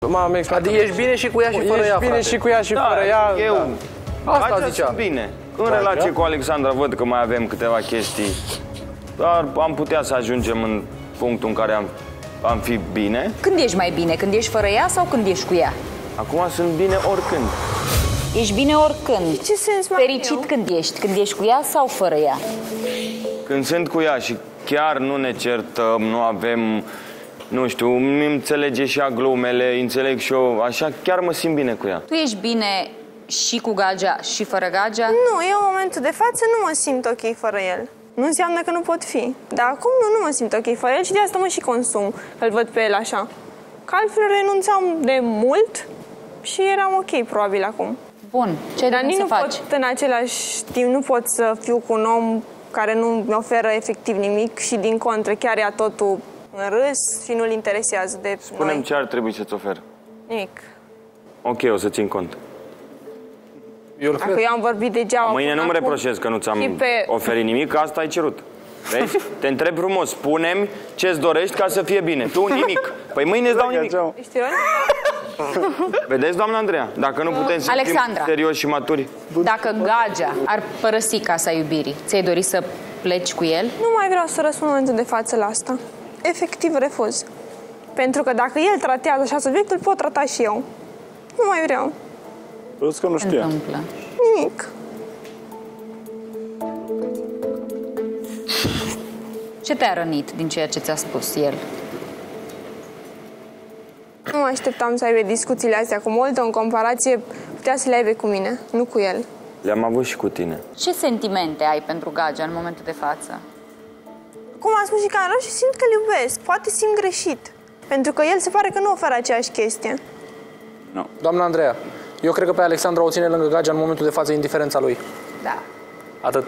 Adică ești bine și cu ea și fără ea, bine și cu ea și fără ea. Eu asta zicea. Bine. În relație cu Alexandra văd că mai avem câteva chestii, dar am putea să ajungem în punctul în care am fi bine. Când ești mai bine? Când ești fără ea sau când ești cu ea? Acum sunt bine oricând. Ești bine oricând. Ce sens mai Fericit când ești? Când ești cu ea sau fără ea? Când sunt cu ea și chiar nu ne certăm, nu avem, nu știu, îmi înțelege și ea glumele, înțeleg și eu, așa, chiar mă simt bine cu ea. Tu ești bine și cu Gagea și fără Gagea? Nu, eu în momentul de față nu mă simt ok fără el. Nu înseamnă că nu pot fi. Dar acum nu mă simt ok fără el și de asta mă și consum, că-l văd pe el așa. Că altfel renunțam de mult și eram ok probabil acum. Bun, ce Dar ai nici să nu faci? pot în același timp, nu pot să fiu cu un om care nu mi oferă efectiv nimic și din contră chiar ia totul în râs și nu-l interesează de Spune-mi ce ar trebui să-ți ofer. nimic. Ok, o să țin cont. Dacă eu am vorbit degeaba. Mâine nu-mi până acum reproșez că nu și ți-am pe... oferit nimic, că asta ai cerut. Vezi? Te întreb frumos, spune-mi ce-ți dorești ca să fie bine. Tu nimic. Păi mâine îți dau nimic. Ești ironic? Vedeți, doamna Andreea? Dacă nu putem să fim serioși și maturi. Dacă Gagea ar părăsi casa iubirii, ți-ai dori să pleci cu el? Nu mai vreau să răspund în momentul de față la asta. Efectiv refuz. Pentru că dacă el tratează așa subiectul, pot trata și eu. Nu mai vreau. Plus că nu știa. Întâmplă. Nimic. Ce te-a rănit din ceea ce ți-a spus el? Nu mă așteptam să aibă discuțiile astea cu Molto, în comparație putea să le aibă cu mine, nu cu el. Le-am avut și cu tine. Ce sentimente ai pentru Gagea în momentul de față? Cum am spus și Carol, și simt că-l iubesc. Poate simt greșit. Pentru că el se pare că nu oferă aceeași chestie. No. Doamna Andreea, eu cred că pe Alexandra o ține lângă Gagea în momentul de față indiferența lui. Da. Atât.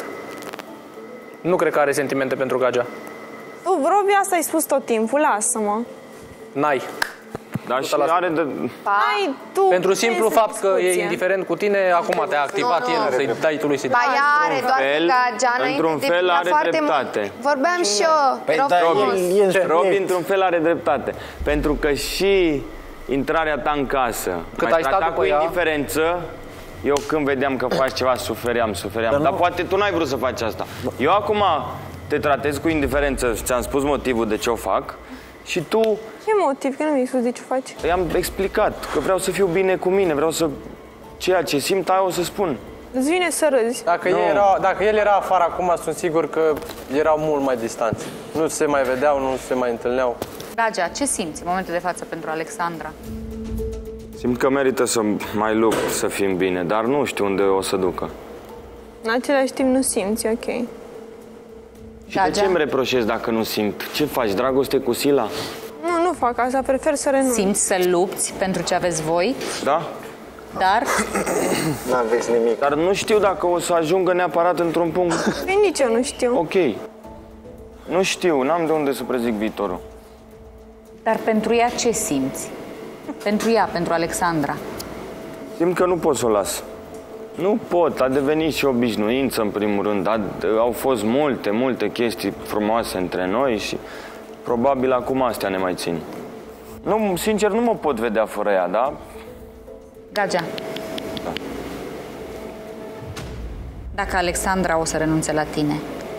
Nu cred că are sentimente pentru Gagea. Tu, Robi, asta ai spus tot timpul, lasă-mă. N-ai. Dar și are de... Ai, tu, Pentru simplu fapt că e discuție. indiferent cu tine, acum te-a activat el să-i dai tu lui să-i... Ba, ea are doar Gagea, într-un fel are dreptate. Vorbeam și eu. Robi, într-un fel are dreptate. Pentru că și intrarea ta în casă, Cât mai ai stat trata după cu ea? indiferență, eu când vedeam că faci ceva, sufeream. Dar poate tu n-ai vrut să faci asta. Eu acum te tratez cu indiferență și ți-am spus motivul de ce o fac și tu... Ce motiv? Că nu mi-ai spus de ce faci. I-am explicat că vreau să fiu bine cu mine, vreau să... Ceea ce simt, aia o să spun. Îți vine să râzi. Dacă el era afară acum, sunt sigur că erau mult mai distanți. Nu se mai vedeau, nu se mai întâlneau. Gagea, ce simți în momentul de față pentru Alexandra? Simt că merită să mai lupt să fim bine, dar nu știu unde o să ducă. În același timp nu simți, ok. Și de ce îmi reproșezi dacă nu simt? Ce faci, dragoste cu Sila? Nu fac asta, prefer să renunț. Simți să lupți pentru ce aveți voi, Da? dar N-aveți nimic. Dar nu știu dacă o să ajungă neapărat într-un punct. Păi nici eu nu știu. Ok. Nu știu, n-am de unde să prezic viitorul. dar pentru ea ce simți? Pentru ea, pentru Alexandra. Simt că nu pot să o las. Nu pot, a devenit și obișnuință în primul rând. Au fost multe chestii frumoase între noi și probabil acum astea ne mai țin. Nu, sincer, nu mă pot vedea fără ea, da? Gagea. Da. Dacă Alexandra o să renunțe la tine,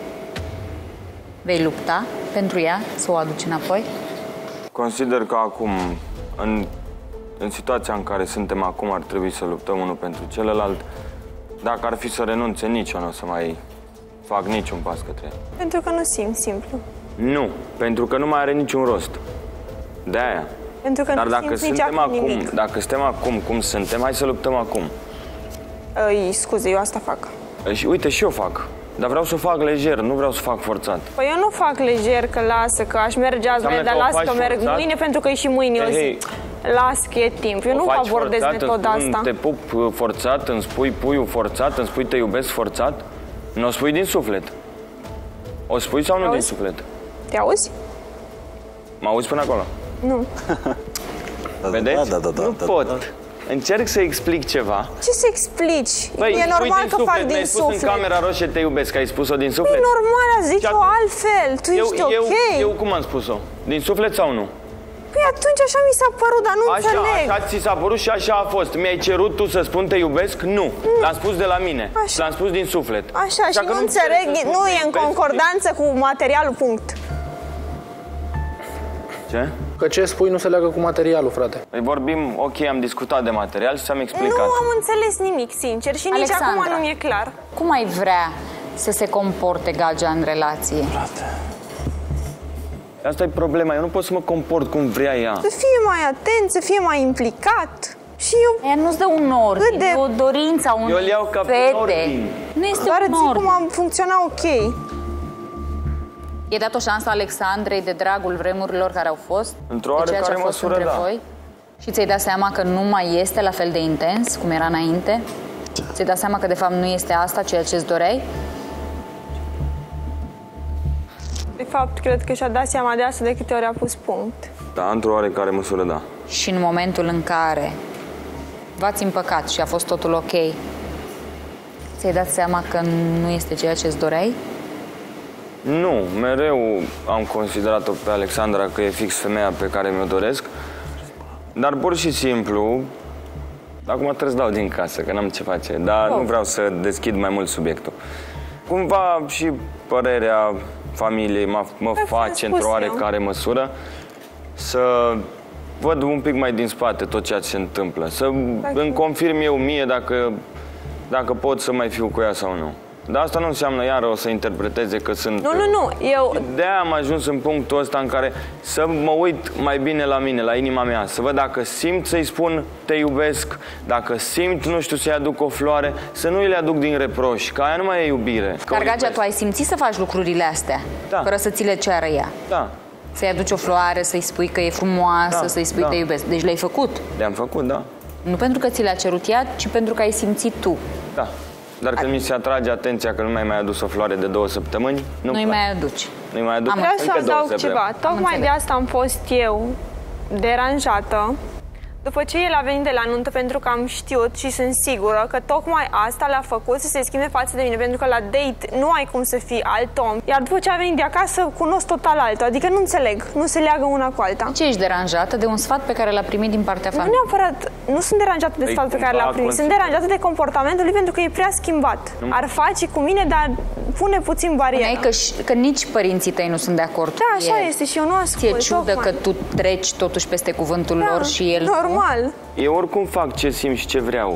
vei lupta pentru ea să o aduci înapoi? Consider că acum, în situația în care suntem acum, ar trebui să luptăm unul pentru celălalt. Dacă ar fi să renunțe, nici eu nu o să mai fac niciun pas către ea. Pentru că nu simți, simplu. Nu, pentru că nu mai are niciun rost. De-aia. Pentru că Dar nu dacă simți nici suntem acum acum, nimic. dacă suntem acum cum suntem, hai să luptăm acum. Scuze, eu asta fac. Și uite, și eu fac. Dar vreau să o fac lejer, nu vreau să fac forțat. Păi eu nu fac lejer, că lasă, că aș merge azi, Înseamnă dar că o lasă faci că merg forțat? mâine, pentru că e și mâine. Eu Hei, zic, las că e timp. Eu nu abordez metoda asta. Te pup forțat, îmi spui puiul forțat, îmi spui te iubesc forțat? Nu o spui din suflet. O spui sau nu din suflet? Te auzi? Mă auzi până acolo? Nu. Vedeți? Nu pot. Încerc să explic ceva. Ce să explici? Băi, E normal că fac din mi-ai spus suflet. în camera roșie te iubesc, ai spus-o din suflet? E normal, a zis-o altfel. Tu ești ok. Eu cum am spus-o? Din suflet sau nu? Păi atunci așa mi s-a părut, dar nu înțeleg. Așa ți s-a părut și așa a fost. Mi-ai cerut tu să spun te iubesc? Nu. L-am spus de la mine. L-am spus din suflet. Așa, și nu înțeleg, nu e în concordanță cu materialul, punct. Ce? Că ce spui nu se leagă cu materialul, frate. Păi vorbim, ok, am discutat de material și ți-am explicat. Nu am înțeles nimic, sincer, și nici acum nu mi-e clar. Cum ai vrea să se comporte Gagea în relație? Asta e problema, eu nu pot să mă comport cum vrea ea. Să fie mai atent, să fie mai implicat. Și eu... Ea nu-ți dă un ordin, e o dorință a unei Eu îl iau ca fete. ordin. Nu este doar un zic ordin. cum am funcționat ok. E dat o șansă Alexandrei de dragul vremurilor care au fost? Într-o de ceea ce oarecare a fost măsură, între da. voi? Și ți-ai dat seama că nu mai este la fel de intens cum era înainte? Ți-ai dat seama că de fapt nu este asta ceea ce îți doreai? De fapt, cred că și-a dat seama de asta de câte ori a pus punct. Da, într-o oarecare măsură, da. Și în momentul în care v-ați împăcat și a fost totul ok, ți-ai dat seama că nu este ceea ce îți doreai? Nu, mereu am considerat-o pe Alexandra că e fix femeia pe care mi-o doresc, dar pur și simplu, acum trebuie să dau din casă, că n-am ce face, dar nu vreau să deschid mai mult subiectul. Cumva și părerea familiei mă face într-o oarecare măsură să văd un pic mai din spate tot ceea ce se întâmplă, să îmi confirm eu mie dacă pot să mai fiu cu ea sau nu. Dar asta nu înseamnă iară o să interpreteze că sunt... Nu, eu... De-aia am ajuns în punctul ăsta în care să mă uit mai bine la mine, la inima mea, să văd dacă simt să-i spun te iubesc, dacă simt, nu știu, să-i aduc o floare, să nu îi le aduc din reproș, că aia nu mai e iubire. Dar, Gagea, tu ai simțit să faci lucrurile astea, fără să ți le ceară ea? Da. Să-i aduci o floare, să-i spui că e frumoasă, să-i spui te iubesc. Deci le-ai făcut? Le-am făcut, da. Nu pentru că ți le-a cerut ea, ci pentru că ai simțit tu. Da. Dar când mi se atrage atenția că nu mi-ai mai adus o floare de 2 săptămâni, nu-i mai aduci. Nu-i mai aduc. Vreau să adaug ceva. Tocmai de asta am fost eu deranjată după ce el a venit de la nuntă, pentru că am știut și sunt sigură că tocmai asta l-a făcut să se schimbe față de mine, pentru că la date nu ai cum să fii alt om. Iar după ce a venit de acasă, cunosc total altul. Adică nu înțeleg, nu se leagă una cu alta. Ce ești deranjată de un sfat pe care l-a primit din partea familiei? Nu neapărat, nu sunt deranjată de sfatul pe care l-a primit, sunt deranjată de comportamentul lui pentru că e prea schimbat. Ar face cu mine, dar pune puțin bariera. Că nici părinții tăi nu sunt de acord. Da, așa este și eu nu ascult. Ți-e ciudă că tu treci totuși peste cuvântul lor și el normal. Eu oricum fac ce simt și ce vreau.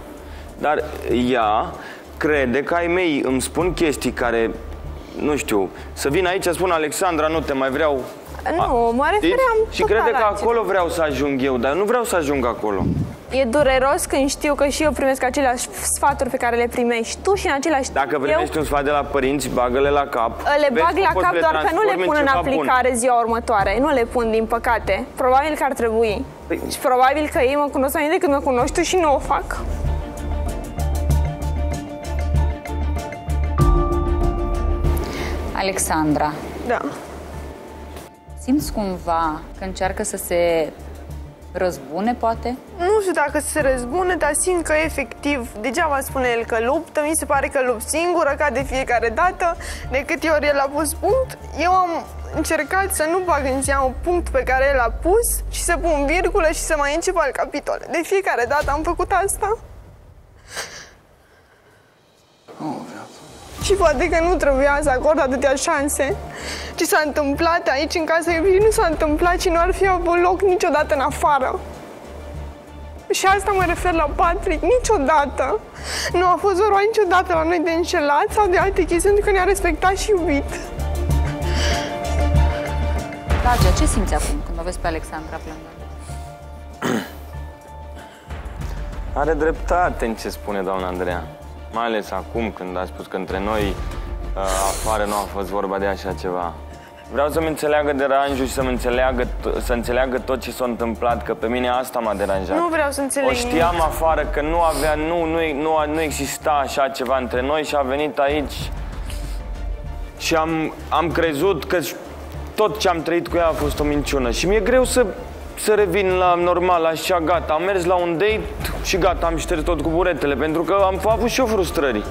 Dar ea crede că ai mei îmi spun chestii care, nu știu, să vin aici să spun Alexandra, nu te mai vreau. Nu, mă refeream și crede că acolo vreau să ajung eu, dar nu vreau să ajung acolo. E dureros când știu că și eu primesc aceleași sfaturi pe care le primești tu și în același timp Dacă primești un sfat de la părinți, bagă-le la cap. Le bag la cap, doar că nu le pun în aplicare ziua următoare. Nu le pun, din păcate. Probabil că ar trebui. Și probabil că ei mă cunosc mai decât mă cunoști tu și nu o fac. Alexandra. Da. Simți cumva că încearcă să se răzbune, poate? Nu știu dacă se răzbune, dar simt că efectiv, degeaba spune el că luptă, mi se pare că lupt singură, ca de fiecare dată, de câte ori el a pus punct. Eu am încercat să nu bag în seamă punct pe care el a pus și să pun virgulă și să mai încep alt capitol. De fiecare dată am făcut asta. Și poate că nu trebuia să acord atâtea șanse. Ce s-a întâmplat aici, în casa iubirii, nu s-a întâmplat și nu ar fi avut loc niciodată în afară. Și asta mă refer la Patrick, niciodată. Nu a fost vorba niciodată la noi de înșelat sau de alte chestii, pentru că ne-a respectat și iubit. Gagea, ce simți acum când o vezi pe Alexandra plângând? Are dreptate în ce spune doamna Andreea. Mai ales acum când a spus că între noi afară nu a fost vorba de așa ceva. Vreau să-mi înțeleagă deranjul și să înțeleagă tot ce s-a întâmplat, că pe mine asta m-a deranjat. Nu vreau să înțeleg. O știam afară că nu exista așa ceva între noi și a venit aici și am crezut că tot ce am trăit cu ea a fost o minciună și mi-e greu să revin la normal, așa, gata. Am mers la un date și gata, am șters tot cu buretele, pentru că am avut și eu frustrări.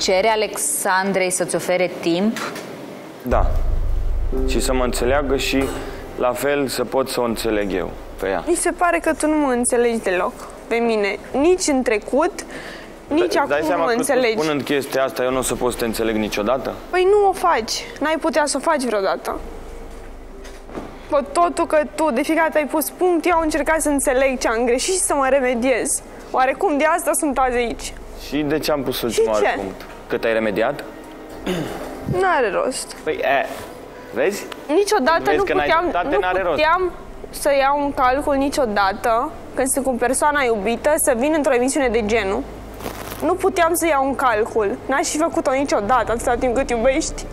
cere Alexandrei să-ți ofere timp? Da. Și să mă înțeleagă și la fel să pot să o înțeleg eu pe ea. Mi se pare că tu nu mă înțelegi deloc pe mine. Nici în trecut, nici acum nu mă înțelegi. Că spunând chestia asta, eu nu o să pot să te înțeleg niciodată? Păi nu o faci. N-ai putea să o faci vreodată. Bă, totul că tu de fiecare dată ai pus punct, eu am încercat să înțeleg ce am greșit și să mă remediez. Oarecum de asta sunt azi aici. Și de ce am pus ultimul punct? Că te-ai remediat? N-are rost. Păi, vezi? Niciodată Vezi nu că puteam să iau în calcul niciodată, când sunt cu persoana iubită, să vin într-o emisiune de genul. Nu puteam să iau în calcul. N-aș fi făcut-o niciodată atâta timp cât iubești.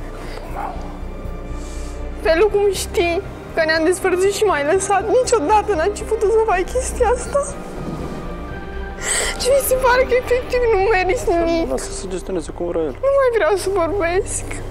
Felul cum știi că ne-am despărțit și m-ai lăsat, niciodată n-am putut să fac chestia asta. Și mi se pare că efectiv nu meriți nimic. Lasă să gestioneze cum vrea el. Nu mai vreau să vorbesc.